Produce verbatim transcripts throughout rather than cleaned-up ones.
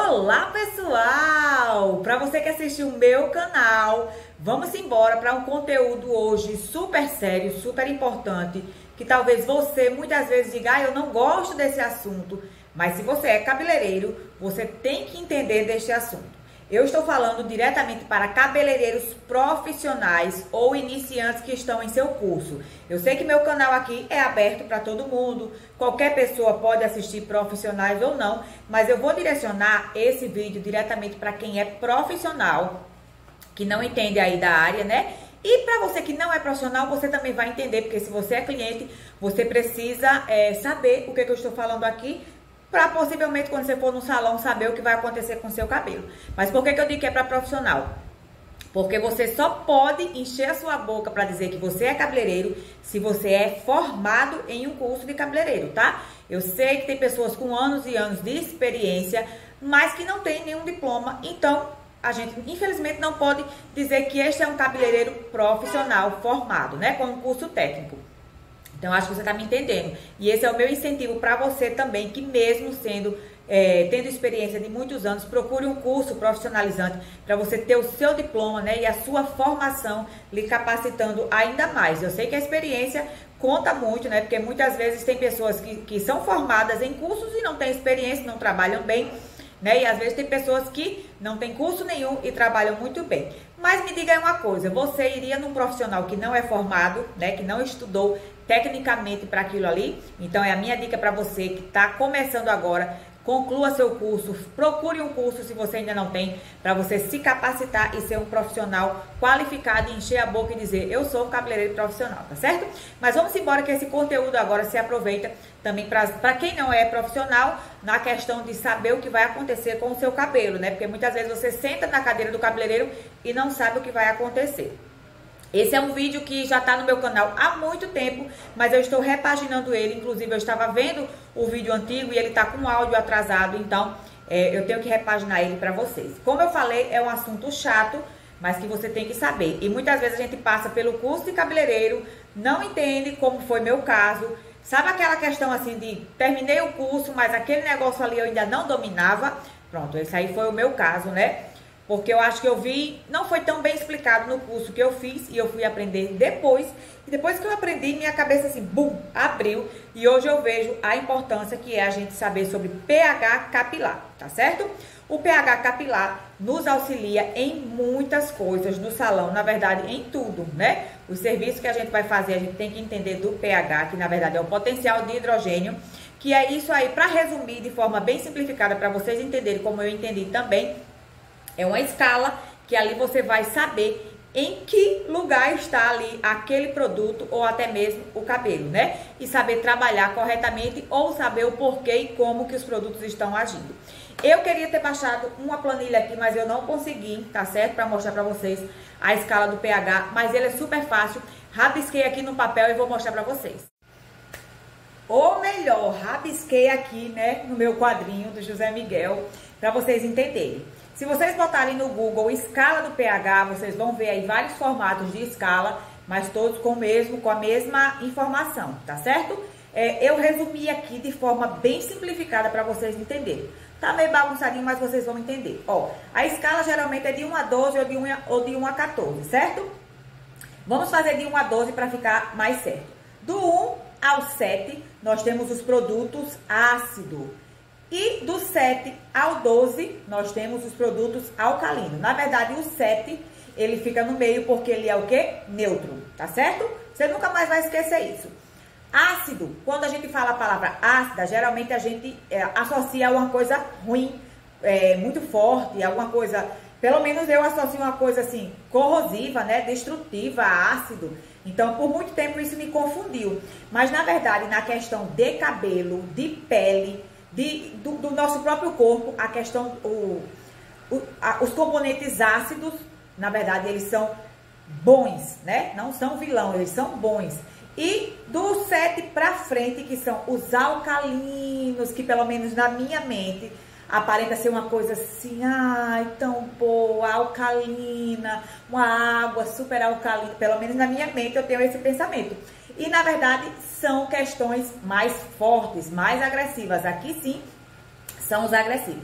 Olá pessoal! Para você que assistiu o meu canal, vamos embora para um conteúdo hoje super sério, super importante, que talvez você muitas vezes diga, ah, eu não gosto desse assunto, mas se você é cabeleireiro, você tem que entender deste assunto. Eu estou falando diretamente para cabeleireiros profissionais ou iniciantes que estão em seu curso. Eu sei que meu canal aqui é aberto para todo mundo, qualquer pessoa pode assistir, profissionais ou não, mas eu vou direcionar esse vídeo diretamente para quem é profissional, que não entende aí da área, né? E para você que não é profissional, você também vai entender, porque se você é cliente, você precisa é, saber o que, que eu estou falando aqui, para possivelmente quando você for no salão saber o que vai acontecer com o seu cabelo. Mas por que, que eu digo que é para profissional? Porque você só pode encher a sua boca para dizer que você é cabeleireiro se você é formado em um curso de cabeleireiro, tá? Eu sei que tem pessoas com anos e anos de experiência, mas que não tem nenhum diploma, então a gente infelizmente não pode dizer que este é um cabeleireiro profissional formado, né, com um curso técnico. Então, acho que você está me entendendo. E esse é o meu incentivo para você também, que mesmo sendo, é, tendo experiência de muitos anos, procure um curso profissionalizante para você ter o seu diploma, né? E a sua formação lhe capacitando ainda mais. Eu sei que a experiência conta muito, né? Porque muitas vezes tem pessoas que, que são formadas em cursos e não têm experiência, não trabalham bem, né? E às vezes tem pessoas que não têm curso nenhum e trabalham muito bem. Mas me diga aí uma coisa, você iria num profissional que não é formado, né? Que não estudou tecnicamente para aquilo ali? Então é a minha dica para você que está começando agora. Conclua seu curso, procure um curso se você ainda não tem, para você se capacitar e ser um profissional qualificado e encher a boca e dizer, eu sou um cabeleireiro profissional, tá certo? Mas vamos embora que esse conteúdo agora se aproveita também para quem não é profissional, na questão de saber o que vai acontecer com o seu cabelo, né? Porque muitas vezes você senta na cadeira do cabeleireiro e não sabe o que vai acontecer. Esse é um vídeo que já está no meu canal há muito tempo, mas eu estou repaginando ele. Inclusive, eu estava vendo o vídeo antigo e ele está com áudio atrasado, então é, eu tenho que repaginar ele para vocês. Como eu falei, é um assunto chato, mas que você tem que saber. E muitas vezes a gente passa pelo curso de cabeleireiro, não entende, como foi meu caso. Sabe aquela questão assim de terminei o curso, mas aquele negócio ali eu ainda não dominava? Pronto, esse aí foi o meu caso, né? Porque eu acho que eu vi, não foi tão bem explicado no curso que eu fiz e eu fui aprender depois. E depois que eu aprendi, minha cabeça assim, bum, abriu. E hoje eu vejo a importância que é a gente saber sobre pH capilar, tá certo? O pH capilar nos auxilia em muitas coisas no salão, na verdade em tudo, né? Os serviços que a gente vai fazer, a gente tem que entender do pH, que na verdade é o potencial de hidrogênio, que é isso aí, para resumir de forma bem simplificada, para vocês entenderem como eu entendi também. É uma escala que ali você vai saber em que lugar está ali aquele produto ou até mesmo o cabelo, né? E saber trabalhar corretamente ou saber o porquê e como que os produtos estão agindo. Eu queria ter baixado uma planilha aqui, mas eu não consegui, tá certo? Para mostrar para vocês a escala do pH, mas ele é super fácil. Rabisquei aqui no papel e vou mostrar para vocês. Ou melhor, rabisquei aqui, né, no meu quadrinho do José Miguel, para vocês entenderem. Se vocês botarem no Google escala do pH, vocês vão ver aí vários formatos de escala, mas todos com o mesmo, com a mesma informação, tá certo? É, eu resumi aqui de forma bem simplificada para vocês entenderem. Tá meio bagunçadinho, mas vocês vão entender. Ó, a escala geralmente é de um a doze ou de um a, ou de um a quatorze, certo? Vamos fazer de um a doze para ficar mais certo. Do um ao sete, nós temos os produtos ácidos. E do sete ao doze, nós temos os produtos alcalinos. Na verdade, o sete, ele fica no meio porque ele é o quê? Neutro, tá certo? Você nunca mais vai esquecer isso. Ácido, quando a gente fala a palavra ácida, geralmente a gente é, associa a uma coisa ruim, é, muito forte, alguma coisa... Pelo menos eu associo uma coisa assim, corrosiva, né? Destrutiva, ácido. Então, por muito tempo isso me confundiu. Mas, na verdade, na questão de cabelo, de pele... De, do, do nosso próprio corpo, a questão, o, o, a, os componentes ácidos, na verdade, eles são bons, né? Não são vilão, eles são bons. E do sete para frente, que são os alcalinos, que pelo menos na minha mente, aparenta ser uma coisa assim, ai, tão boa, alcalina, uma água super alcalina, pelo menos na minha mente eu tenho esse pensamento. E, na verdade, são questões mais fortes, mais agressivas. Aqui, sim, são os agressivos.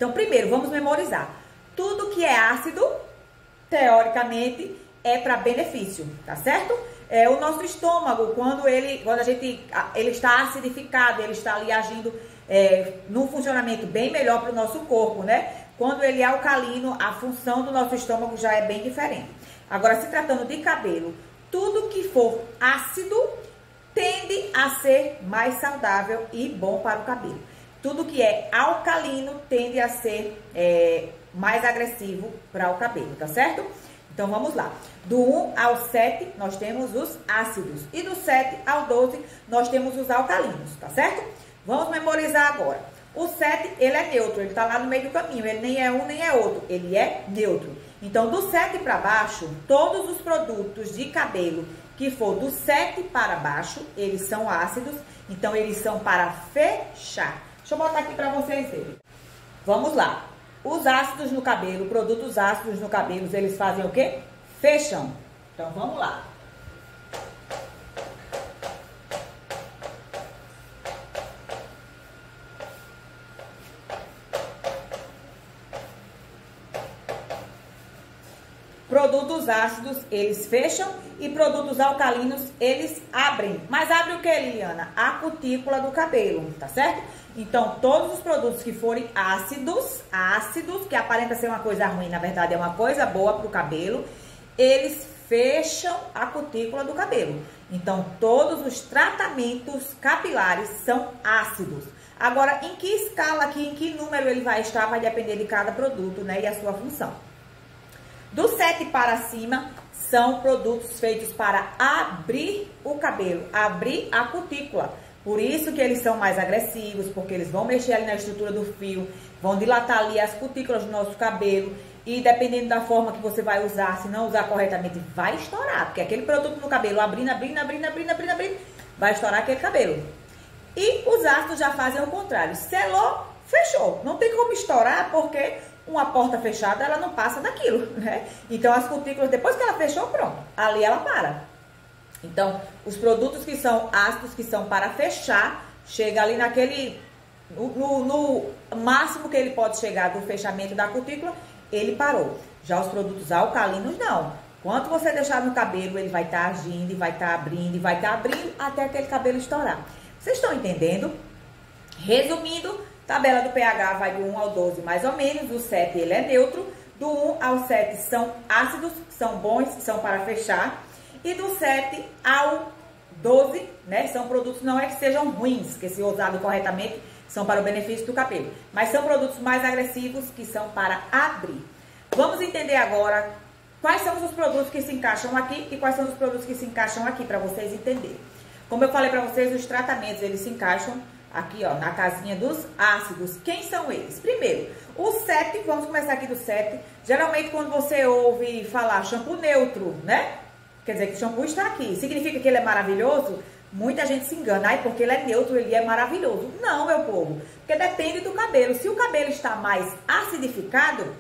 Então, primeiro, vamos memorizar. Tudo que é ácido, teoricamente, é para benefício, tá certo? É, o nosso estômago, quando ele, quando a gente, ele está acidificado, ele está ali agindo é, num funcionamento bem melhor para o nosso corpo, né? Quando ele é alcalino, a função do nosso estômago já é bem diferente. Agora, se tratando de cabelo, tudo que for ácido tende a ser mais saudável e bom para o cabelo. Tudo que é alcalino tende a ser é, mais agressivo para o cabelo, tá certo? Então, vamos lá. Do um ao sete, nós temos os ácidos. E do sete ao doze, nós temos os alcalinos, tá certo? Vamos memorizar agora. O sete, ele é neutro, ele tá lá no meio do caminho. Ele nem é um, nem é outro. Ele é neutro. Então, do sete para baixo, todos os produtos de cabelo que for do sete para baixo, eles são ácidos. Então, eles são para fechar. Deixa eu botar aqui para vocês verem. Vamos lá. Os ácidos no cabelo, produtos ácidos no cabelo, eles fazem o quê? Fecham. Então, vamos lá. Produtos ácidos, eles fecham e produtos alcalinos, eles abrem. Mas abre o que, Liliana? A cutícula do cabelo, tá certo? Então, todos os produtos que forem ácidos, ácidos, que aparenta ser uma coisa ruim, na verdade é uma coisa boa pro cabelo, eles fecham a cutícula do cabelo. Então, todos os tratamentos capilares são ácidos. Agora, em que escala aqui, em que número ele vai estar, vai depender de cada produto, né, e a sua função. Do sete para cima, são produtos feitos para abrir o cabelo, abrir a cutícula. Por isso que eles são mais agressivos, porque eles vão mexer ali na estrutura do fio, vão dilatar ali as cutículas do nosso cabelo. E dependendo da forma que você vai usar, se não usar corretamente, vai estourar. Porque aquele produto no cabelo, abrindo, abrindo, abrindo, abrindo, abrindo, abrindo, vai estourar aquele cabelo. E os ácidos já fazem o contrário. Selou, fechou. Não tem como estourar, porque uma porta fechada, ela não passa daquilo, né? Então, as cutículas, depois que ela fechou, pronto. Ali ela para. Então, os produtos que são ácidos, que são para fechar, chega ali naquele... No, no, no máximo que ele pode chegar do fechamento da cutícula, ele parou. Já os produtos alcalinos, não. Quanto você deixar no cabelo, ele vai estar tá agindo, e vai estar tá abrindo, e vai estar tá abrindo, até aquele cabelo estourar. Vocês estão entendendo? Resumindo, tabela do pH vai do um ao doze, mais ou menos. O sete, ele é neutro. Do um ao sete são ácidos, que são bons, que são para fechar. E do sete ao doze, né, são produtos, não é que sejam ruins, que se usado corretamente, são para o benefício do cabelo. Mas são produtos mais agressivos, que são para abrir. Vamos entender agora quais são os produtos que se encaixam aqui e quais são os produtos que se encaixam aqui, para vocês entenderem. Como eu falei para vocês, os tratamentos, eles se encaixam aqui, ó, na casinha dos ácidos. Quem são eles? Primeiro, o sete, vamos começar aqui do sete. Geralmente, quando você ouve falar shampoo neutro, né? Quer dizer que o shampoo está aqui. Significa que ele é maravilhoso? Muita gente se engana. Ai, porque ele é neutro, ele é maravilhoso. Não, meu povo. Porque depende do cabelo. Se o cabelo está mais acidificado,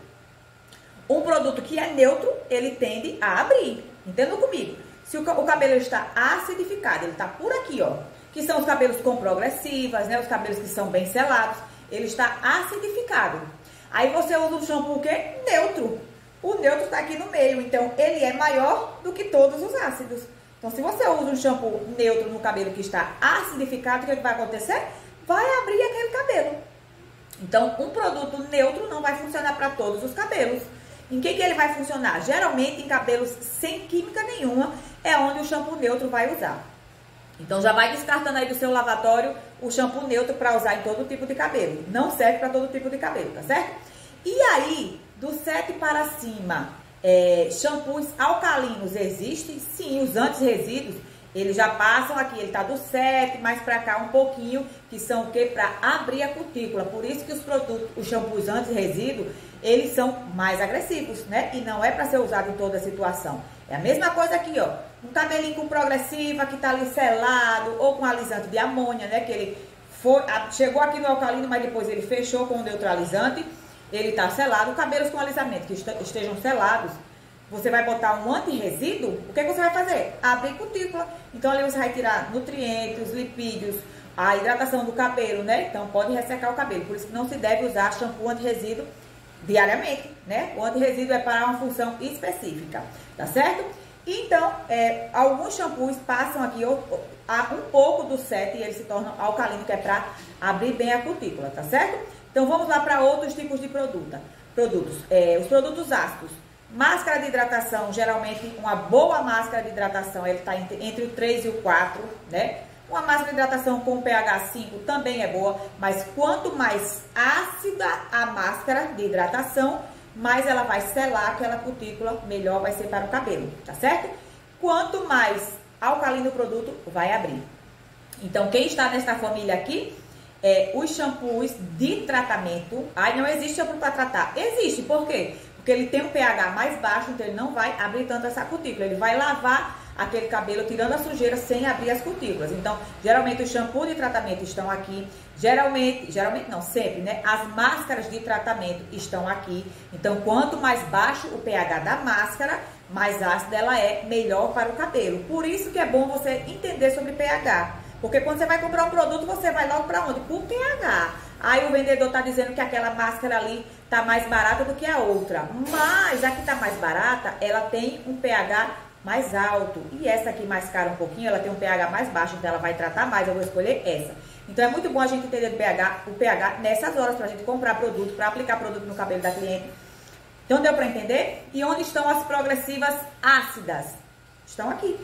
um produto que é neutro, ele tende a abrir. Entendam comigo? Se o, o cabelo está acidificado, ele está por aqui, ó. Que são os cabelos com progressivas, né? Os cabelos que são bem selados. Ele está acidificado. Aí você usa um shampoo o quê? Neutro. O neutro está aqui no meio, então ele é maior do que todos os ácidos. Então, se você usa um shampoo neutro no cabelo que está acidificado, o que, é que vai acontecer? Vai abrir aquele cabelo. Então, um produto neutro não vai funcionar para todos os cabelos. Em que, que ele vai funcionar? Geralmente, em cabelos sem química nenhuma, é onde o shampoo neutro vai usar. Então, já vai descartando aí do seu lavatório o shampoo neutro para usar em todo tipo de cabelo. Não serve para todo tipo de cabelo, tá certo? E aí, do sete para cima, é, shampoos alcalinos existem? Sim, os antirresíduos, eles já passam aqui, ele tá do sete, mais para cá um pouquinho, que são o quê? Para abrir a cutícula. Por isso que os produtos, os shampoos antirresíduo, eles são mais agressivos, né? E não é para ser usado em toda situação. É a mesma coisa aqui, ó. Um cabelinho com progressiva, que tá ali selado, ou com alisante de amônia, né? Que ele foi, chegou aqui no alcalino, mas depois ele fechou com o neutralizante. Ele está selado. Cabelos com alisamento que estejam selados, você vai botar um antirresíduo, o que, que você vai fazer? Abrir cutícula. Então, ali você vai tirar nutrientes, lipídios, a hidratação do cabelo, né? Então pode ressecar o cabelo, por isso que não se deve usar shampoo anti-resíduo diariamente, né? O anti-resíduo é para uma função específica, tá certo? Então, é, alguns shampoos passam aqui um pouco do set e eles se tornam alcalino, que é para abrir bem a cutícula, tá certo? Então vamos lá para outros tipos de produto. Produtos, é, os produtos ácidos. Máscara de hidratação, geralmente uma boa máscara de hidratação, ele está entre, entre o três e o quatro, né? Uma máscara de hidratação com pH cinco também é boa, mas quanto mais ácida a máscara de hidratação, mais ela vai selar aquela cutícula, melhor vai ser para o cabelo, tá certo? Quanto mais alcalino o produto, vai abrir. Então, quem está nessa família aqui, é, os shampoos de tratamento. Ai, não existe shampoo para tratar. Existe, por quê? Porque ele tem um pH mais baixo, então ele não vai abrir tanto essa cutícula. Ele vai lavar aquele cabelo, tirando a sujeira sem abrir as cutículas. Então, geralmente os shampoos de tratamento estão aqui. Geralmente, geralmente não, sempre, né? As máscaras de tratamento estão aqui. Então, quanto mais baixo o pH da máscara, mais ácida ela é, melhor para o cabelo. Por isso que é bom você entender sobre pH. Porque quando você vai comprar um produto, você vai logo para onde? Por pH. Aí o vendedor tá dizendo que aquela máscara ali tá mais barata do que a outra. Mas a que tá mais barata, ela tem um pH mais alto. E essa aqui mais cara um pouquinho, ela tem um pH mais baixo, então ela vai tratar mais. Eu vou escolher essa. Então é muito bom a gente entender o pH, o pH nessas horas pra gente comprar produto, pra aplicar produto no cabelo da cliente. Então deu pra entender? E onde estão as progressivas ácidas? Estão aqui.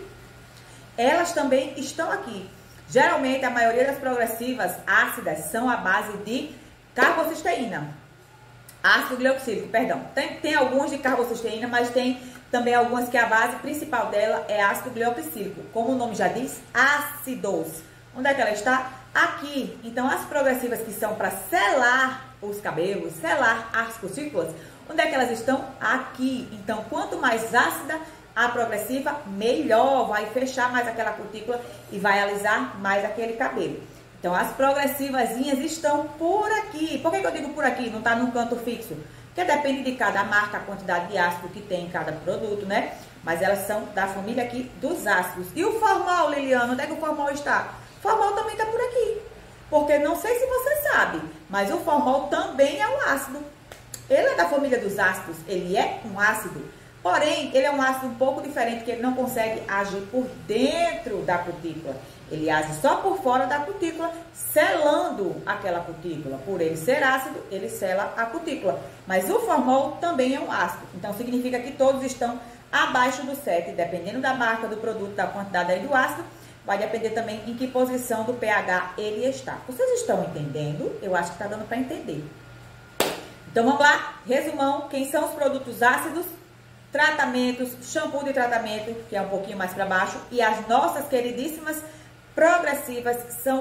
Elas também estão aqui. Geralmente, a maioria das progressivas ácidas são à base de carbocisteína. Ácido glioxílico, perdão. Tem, tem alguns de carbocisteína, mas tem também algumas que a base principal dela é ácido glioxílico. Como o nome já diz, ácidos. Onde é que ela está? Aqui. Então, as progressivas que são para selar os cabelos, selar as cutículas, onde é que elas estão? Aqui. Então, quanto mais ácida a progressiva, melhor, vai fechar mais aquela cutícula e vai alisar mais aquele cabelo. Então, as progressivazinhas estão por aqui. Por que que eu digo por aqui? Não está num canto fixo? Porque depende de cada marca, a quantidade de ácido que tem em cada produto, né? Mas elas são da família aqui dos ácidos. E o formal, Liliana, onde é que o formal está? O formal também está por aqui. Porque não sei se você sabe, mas o formal também é um ácido. Ele é da família dos ácidos, ele é um ácido. Porém, ele é um ácido um pouco diferente, que ele não consegue agir por dentro da cutícula. Ele age só por fora da cutícula, selando aquela cutícula. Por ele ser ácido, ele sela a cutícula. Mas o formol também é um ácido. Então, significa que todos estão abaixo do sete. Dependendo da marca do produto, da quantidade aí do ácido, vai depender também em que posição do pH ele está. Vocês estão entendendo? Eu acho que está dando para entender. Então, vamos lá. Resumão. Quem são os produtos ácidos? Tratamentos, shampoo de tratamento, que é um pouquinho mais para baixo, e as nossas queridíssimas progressivas, que são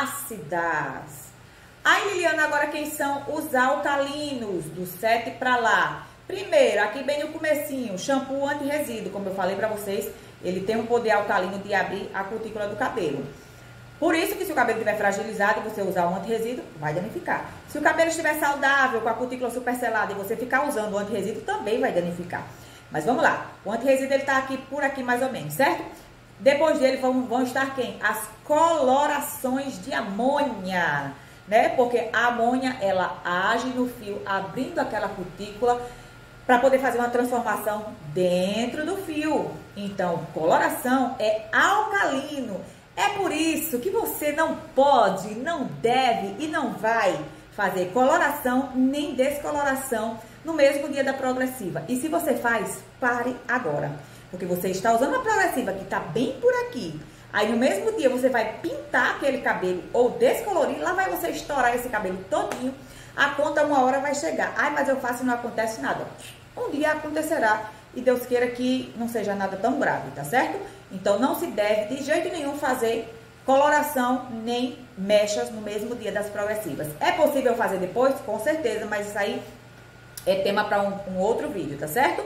ácidas. Aí, Liliana, agora quem são os alcalinos, do sete para lá? Primeiro, aqui bem no comecinho, shampoo anti-resíduo, como eu falei para vocês, ele tem um poder alcalino de abrir a cutícula do cabelo. Por isso que se o cabelo estiver fragilizado e você usar um anti-resíduo, vai danificar. Se o cabelo estiver saudável, com a cutícula super selada, e você ficar usando o anti-resíduo, também vai danificar. Mas vamos lá, o anti-resíduo ele tá aqui por aqui mais ou menos, certo? Depois dele vão, vão estar quem? As colorações de amônia, né? Porque a amônia, ela age no fio, abrindo aquela cutícula para poder fazer uma transformação dentro do fio. Então, coloração é alcalino. É por isso que você não pode, não deve e não vai fazer coloração nem descoloração no mesmo dia da progressiva. E se você faz, pare agora. Porque você está usando a progressiva que está bem por aqui. Aí no mesmo dia você vai pintar aquele cabelo ou descolorir, lá vai você estourar esse cabelo todinho. A conta uma hora vai chegar. Ai, mas eu faço e não acontece nada. Um dia acontecerá e Deus queira que não seja nada tão grave, tá certo? Então não se deve de jeito nenhum fazer coloração nem mechas no mesmo dia das progressivas. É possível fazer depois? Com certeza, mas isso aí é tema para um, um outro vídeo, tá certo?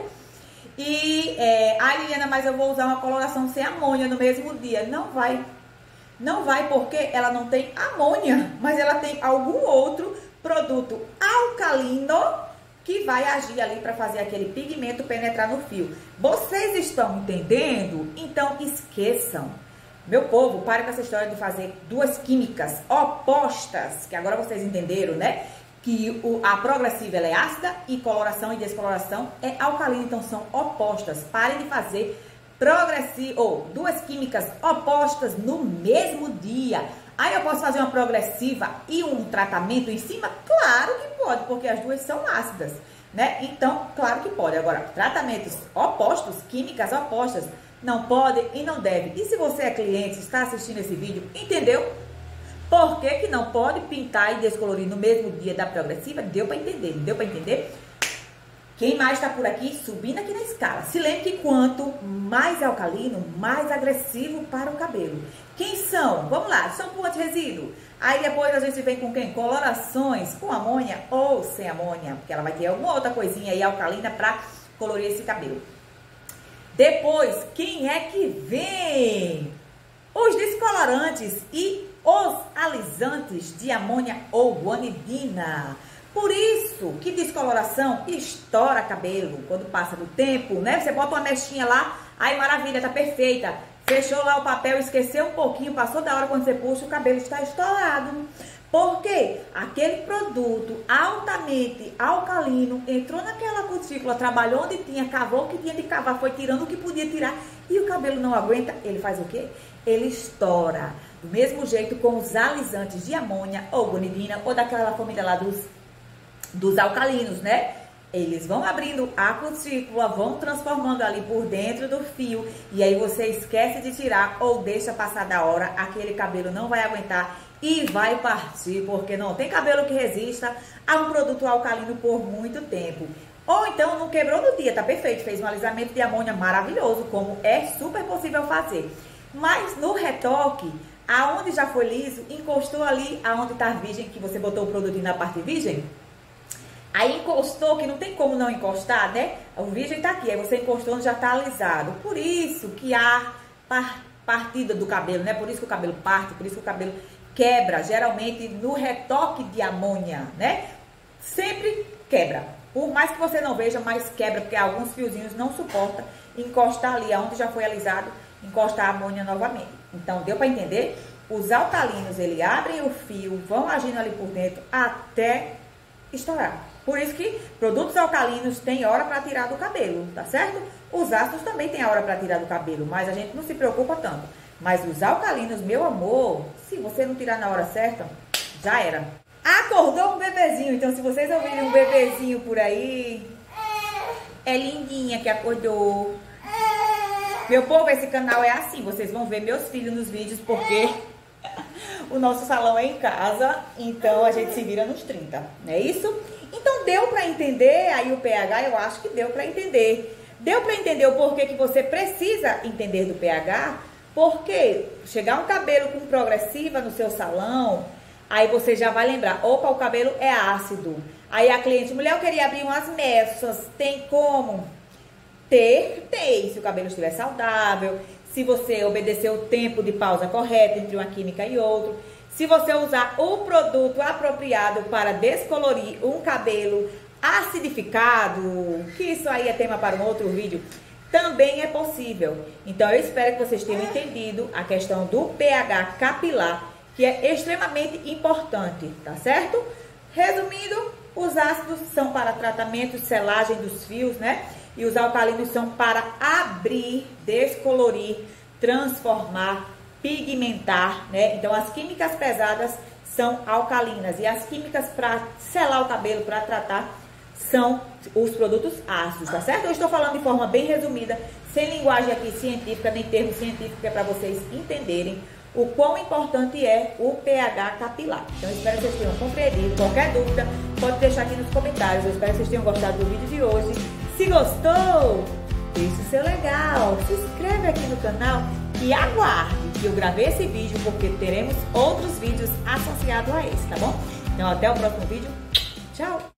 E, é, ai Liliana, mas eu vou usar uma coloração sem amônia no mesmo dia. Não vai. Não vai porque ela não tem amônia, mas ela tem algum outro produto alcalino que vai agir ali para fazer aquele pigmento penetrar no fio. Vocês estão entendendo? Então esqueçam. Meu povo, pare com essa história de fazer duas químicas opostas, que agora vocês entenderam, né? Que o, a progressiva ela é ácida e coloração e descoloração é alcalina, então são opostas. Parem de fazer progressiva ou duas químicas opostas no mesmo dia. Aí eu posso fazer uma progressiva e um tratamento em cima? Claro que pode, porque as duas são ácidas, né? Então, claro que pode. Agora, tratamentos opostos, químicas opostas, não pode e não deve. E se você é cliente, está assistindo esse vídeo, entendeu? Por que que não pode pintar e descolorir no mesmo dia da progressiva? Deu para entender, deu para entender? Quem mais está por aqui? Subindo aqui na escala. Se lembre que quanto mais alcalino, mais agressivo para o cabelo. Quem são? Vamos lá, shampoo anti-resíduo. Aí depois a gente vem com quem? Colorações com amônia ou sem amônia, porque ela vai ter alguma outra coisinha aí alcalina para colorir esse cabelo. Depois, quem é que vem? Os descolorantes e os alisantes de amônia ou guanidina. Por isso que descoloração estoura cabelo quando passa do tempo, né? Você bota uma mechinha lá, aí maravilha, tá perfeita. Fechou lá o papel, esqueceu um pouquinho, passou da hora, quando você puxa, o cabelo está estourado. Por quê? Aquele produto altamente alcalino entrou naquela cutícula, trabalhou onde tinha, cavou o que tinha de cavar, foi tirando o que podia tirar e o cabelo não aguenta, ele faz o quê? Ele estoura. Do mesmo jeito com os alisantes de amônia ou guanidina ou daquela família lá dos, dos alcalinos, né? Eles vão abrindo a cutícula, vão transformando ali por dentro do fio e aí você esquece de tirar ou deixa passar da hora, aquele cabelo não vai aguentar e vai partir, porque não tem cabelo que resista a um produto alcalino por muito tempo. Ou então não quebrou no dia, tá perfeito, fez um alisamento de amônia maravilhoso, como é super possível fazer. Mas no retoque, aonde já foi liso, encostou ali aonde tá virgem, que você botou o produtinho na parte virgem, aí encostou, que não tem como não encostar, né? O virgem tá aqui, aí você encostou já tá alisado. Por isso que há partida do cabelo, né? Por isso que o cabelo parte, por isso que o cabelo quebra, geralmente no retoque de amônia, né? Sempre quebra. Por mais que você não veja, mas quebra, porque alguns fiozinhos não suportam encostar ali aonde já foi alisado, encostar a amônia novamente. Então, deu para entender? Os alcalinos, eles abrem o fio, vão agindo ali por dentro até estourar. Por isso que produtos alcalinos têm hora para tirar do cabelo, tá certo? Os ácidos também têm hora para tirar do cabelo, mas a gente não se preocupa tanto. Mas os alcalinos, meu amor, se você não tirar na hora certa, já era. Acordou um bebezinho, então se vocês ouvirem um bebezinho por aí, é Lindinha que acordou. Meu povo, esse canal é assim, vocês vão ver meus filhos nos vídeos, porque o nosso salão é em casa, então a gente se vira nos trinta, não é isso? Então deu pra entender aí o pH, eu acho que deu pra entender. Deu pra entender o porquê que você precisa entender do pH? Porque chegar um cabelo com progressiva no seu salão, aí você já vai lembrar, opa, o cabelo é ácido. Aí a cliente, mulher, eu queria abrir umas mechas, tem como? Ter, tem, se o cabelo estiver saudável, se você obedecer o tempo de pausa correto entre uma química e outra, se você usar o produto apropriado para descolorir um cabelo acidificado, que isso aí é tema para um outro vídeo, também é possível. Então eu espero que vocês tenham entendido a questão do pH capilar, que é extremamente importante, tá certo? Resumindo, os ácidos são para tratamento, selagem dos fios, né? E os alcalinos são para abrir, descolorir, transformar, pigmentar, né? Então as químicas pesadas são alcalinas e as químicas para selar o cabelo, para tratar, são os produtos ácidos, tá certo? Eu estou falando de forma bem resumida, sem linguagem aqui científica, nem termo científico, é para vocês entenderem o quão importante é o pH capilar. Então, eu espero que vocês tenham compreendido. Qualquer dúvida, pode deixar aqui nos comentários. Eu espero que vocês tenham gostado do vídeo de hoje. Se gostou, deixe o seu legal, se inscreve aqui no canal e aguarde que eu gravei esse vídeo, porque teremos outros vídeos associados a esse, tá bom? Então, até o próximo vídeo. Tchau!